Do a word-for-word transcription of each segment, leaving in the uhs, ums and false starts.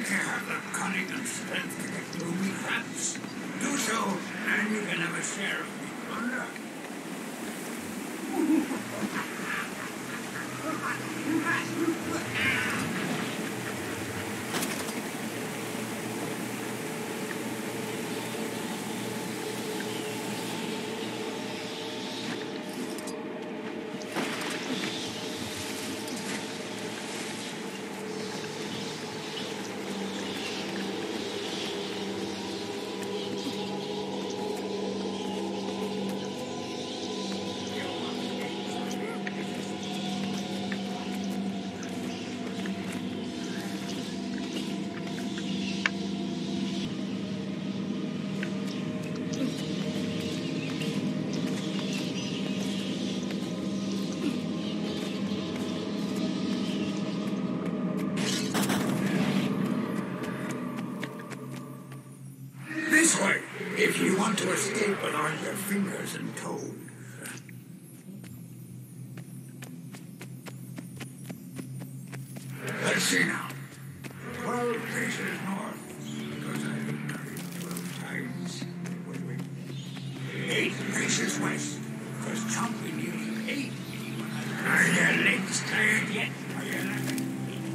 think you have the cunning and strength to get through me traps? Do so, and you can have a share of me plunder. This way, if you want to escape without your fingers and toes. Let's see now. Twelve paces north, because I've been married twelve times. Wait, wait. Eight paces west, because Chompy nearly ate me when I... Are your legs tired yet? Are you laughing?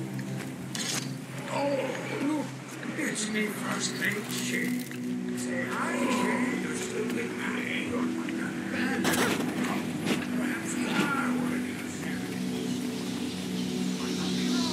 Oh, look, it's me first mate shade. Say hi, Shade. You're still with me. You're not that bad. Perhaps you are worthy of sharing. Might not be wrong.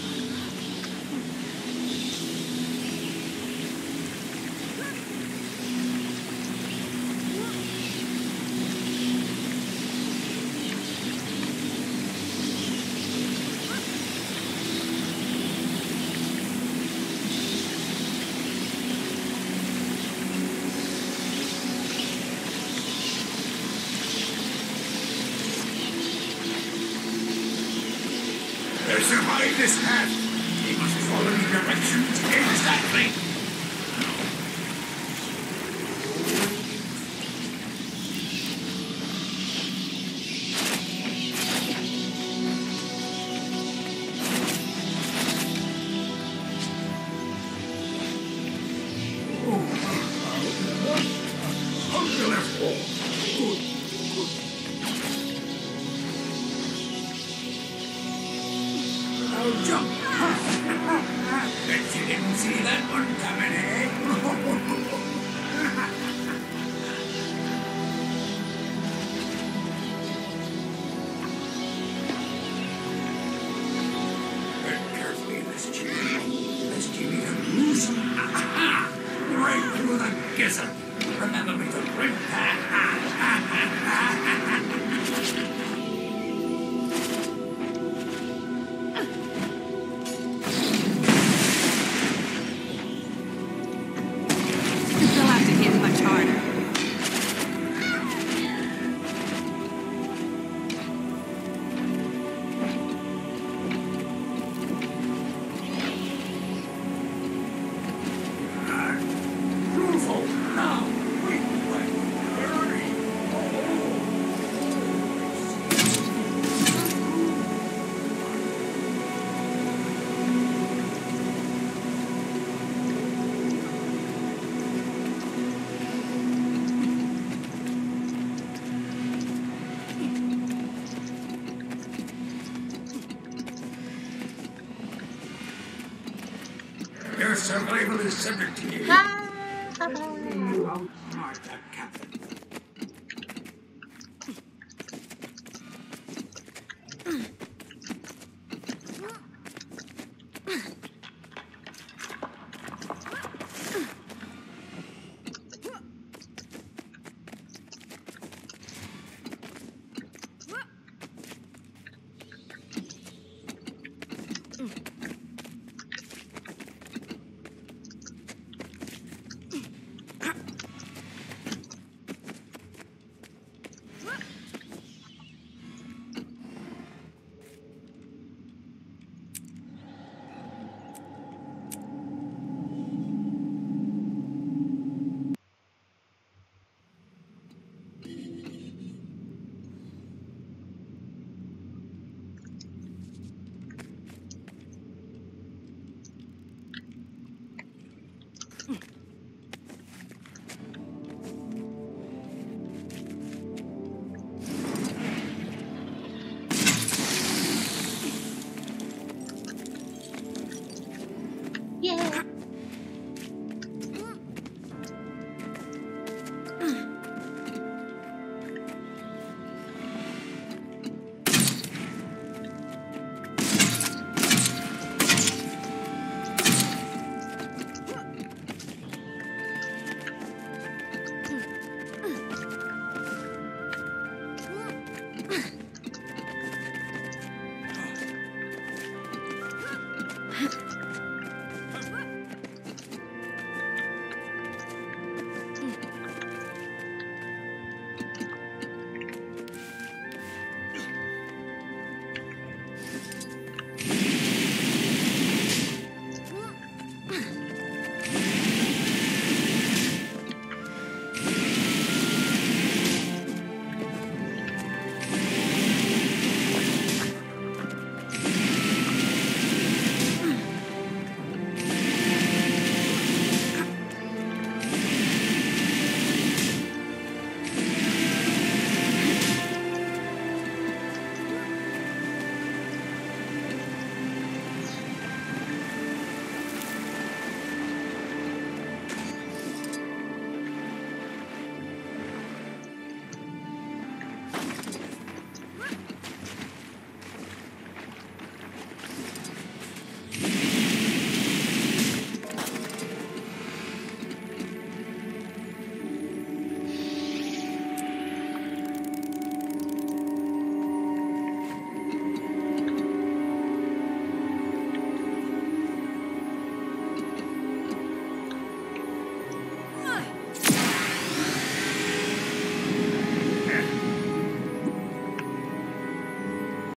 To survive this path, he must follow the directions exactly. On the left wall. Good. I'll jump. Bet you didn't see that one coming, eh? Tread carefully, Miss Jimmy. Miss Jimmy can lose. Right through the gizzard. Remember me to drink. Your survival is subject to you. You outsmart that captain. What?